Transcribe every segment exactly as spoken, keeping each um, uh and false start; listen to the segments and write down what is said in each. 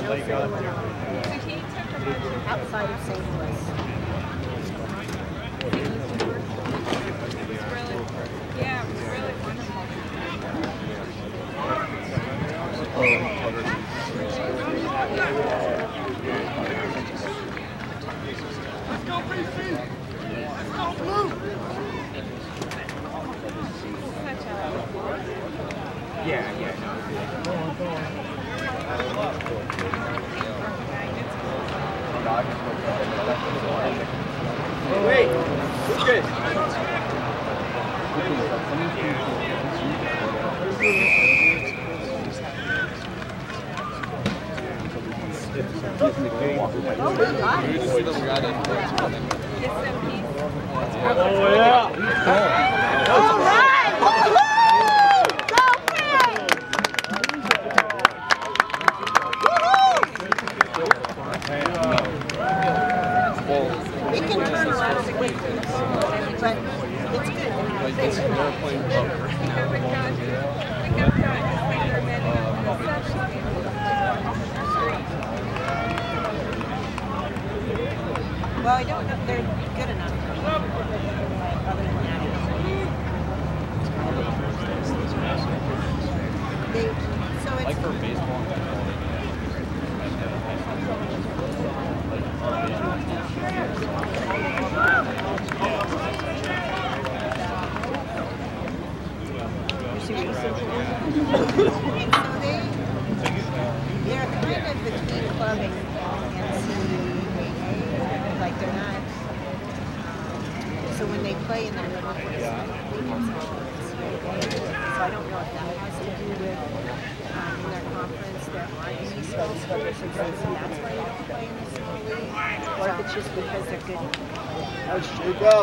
outside of Saint Louis. Yeah, it was really wonderful. Let's go, B C! Let's go, Blue! Yeah, yeah, no. Wait, who's good? Oh, yeah! All right! Woo-hoo! Go Woohoo! It can turn around quick, but it's good. It's more playing poker. Well, I don't know if they're good enough. Other than that, they, so it's Like for baseball. they're kind of between clubbing and C A A. Like they're not. So when they play in their little place, so I don't know if that has to do with um, in their conference there aren't any skill players, so that's why they don't play in the small league, or if it's just because they're good. Let's shake up.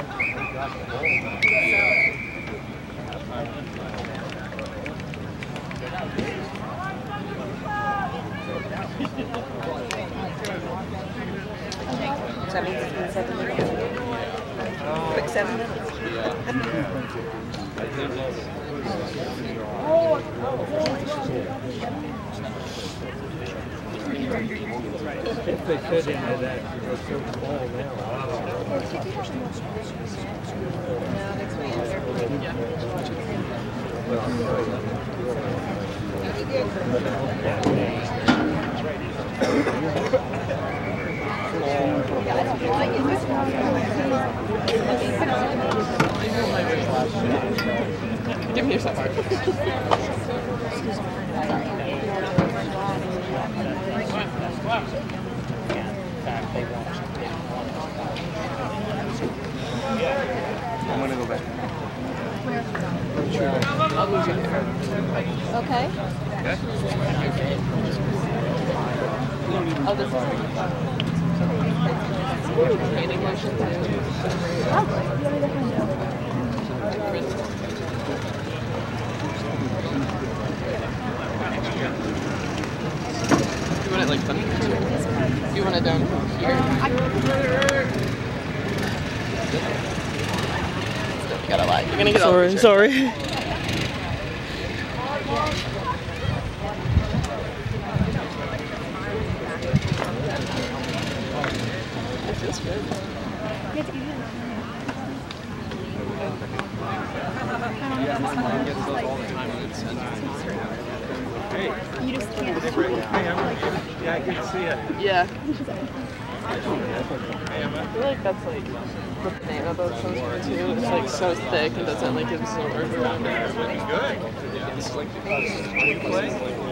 So that means it's been seven minutes. Quick seven minutes. If they fit into that certain ball now. No, next week. Give me your stuff. I'm gonna go back. I'll lose it there. Okay. Oh, this is painting motion too. You want it like funny? You want it down here? Still got a lot. You're gonna get all Sorry, sorry. It feels good. You just can't. Hey, I'm yeah, I can see it. Yeah. I feel like that's like the name about Bloomsbury too. It's like so thick and doesn't like absorb around it. Good. It's like the play.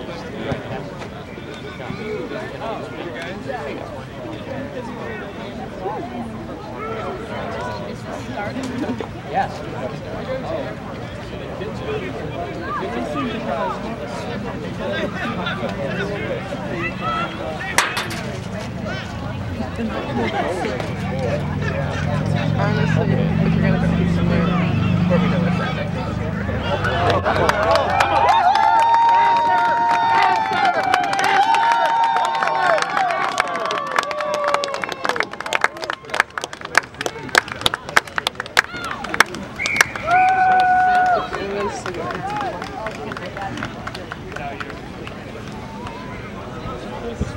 Yes. Honestly, if you're gonna go somewhere, where we know it's at. This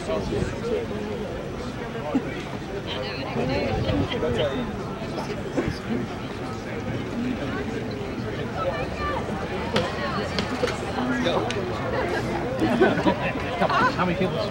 How many people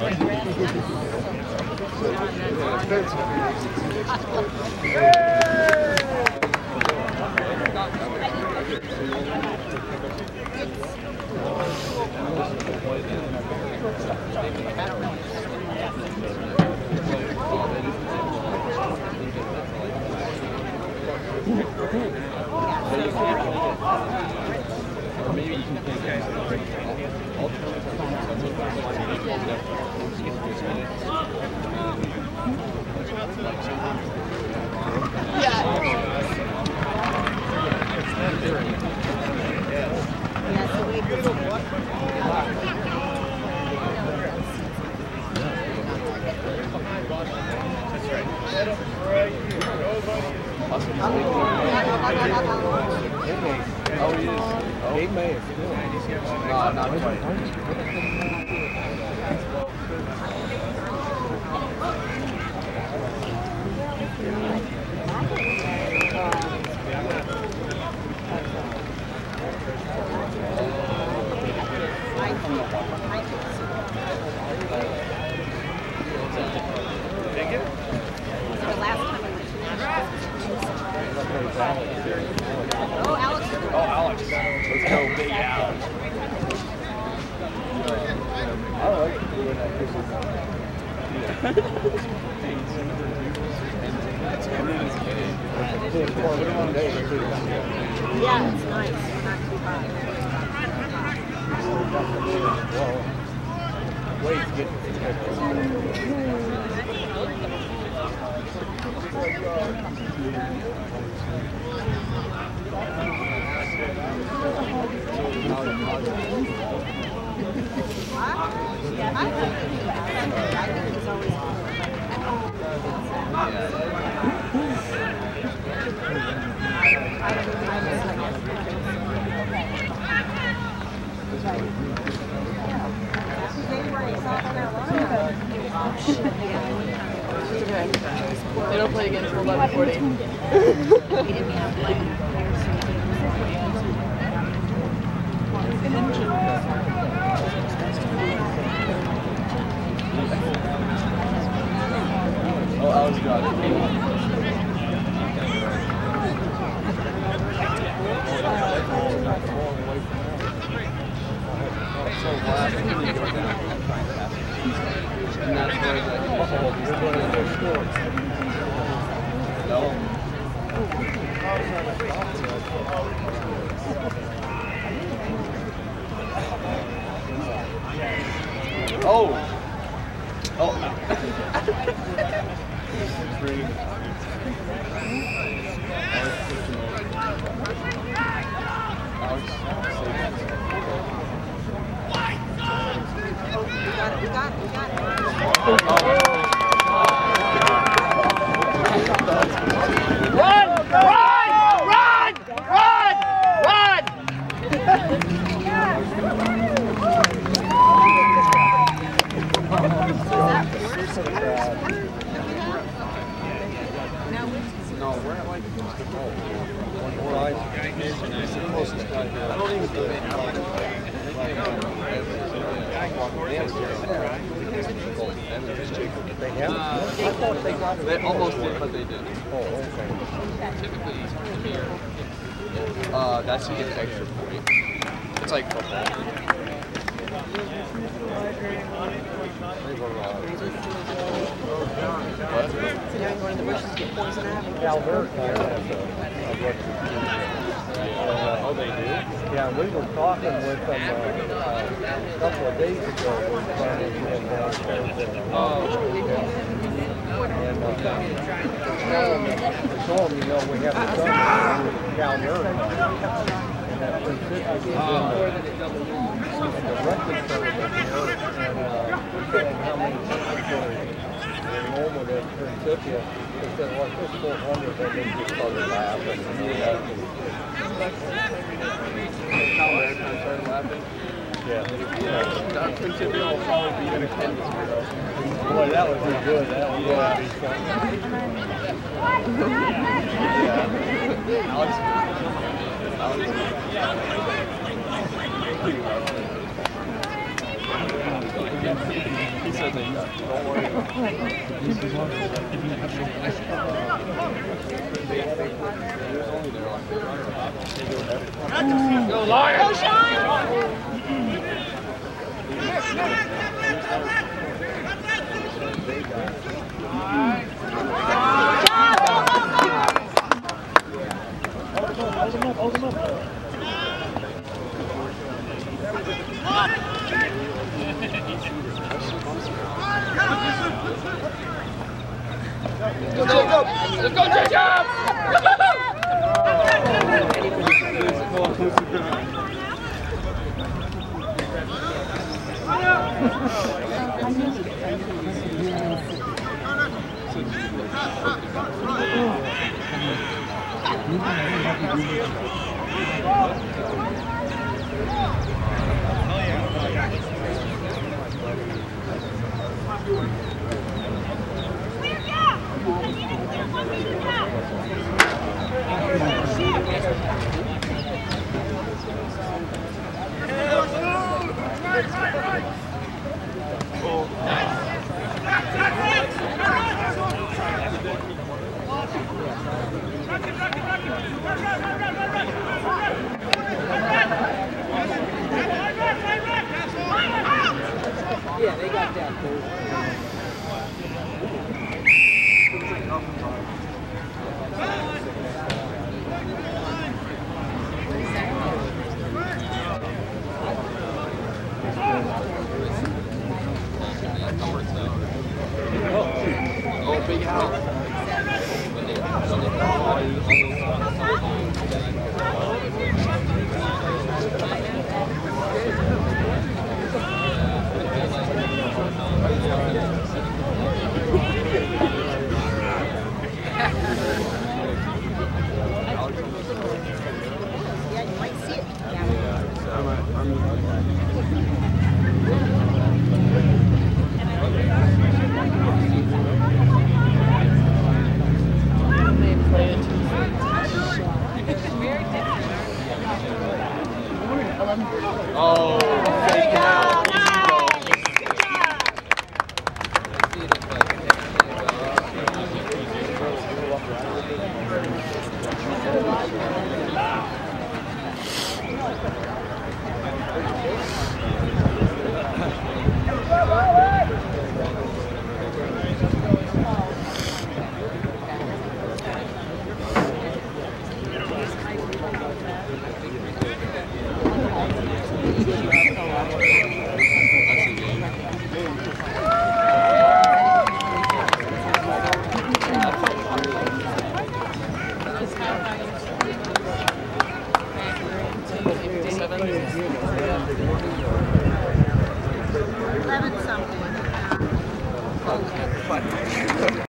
maybe you can think guys Oh, he is. Oh. He may have still. No, not quite. Take it? The last time I went to Nashville. Oh, Alex. Oh, Alex. Let's go, big Alex. I like doing that. Yeah, it's nice. It's not too hot. Wait, get I think he's always They don't play again until eleven forty. he didn't have like Oh, Alex got it. So last thing you go down, and that's where the oh, you're going to go sports. No. Oh. Oh. we got it, we got it, we got it. Run! Run! Run! Run! Run! No, we're at like the goal. One He's the closest guy here. I don't even think they have They have? I thought they got it. They almost did, but they didn't. Oh, okay. Typically, here, uh, that's to get extra point. It's like football. What? So now you're going in the bushes to get poison ivy. Albert has a, a Oh, they do? yeah, we were talking with them uh, uh, a couple of days ago. We were planning to go downstairs and, Oh. and uh, we told them, you know, we have the government with Cal Nerd. And that Principia is in the, in the record service here. And uh, we told them how many people enrollment at Principia. They said, well, it's four hundred, and they just started laughing. And we had to, Cal American started laughing. Yeah. That Principia will probably be in a Kansas. Boy, that would be good. That would yeah. be fun. Yeah. Alex. Alex. He said that don't worry about it. Go Lions! Go Sean! Hold him up, hold him up. Go, go, go! Let's go, Jacob! Yeah, they got that. Oh, big house. Yeah, you might see it. They play it. Oh, fake out. Eleven something.